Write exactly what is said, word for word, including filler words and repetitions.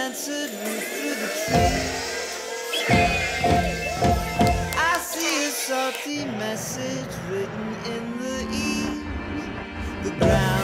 slanted roof through the trees. I see a salty message written in the eaves. The ground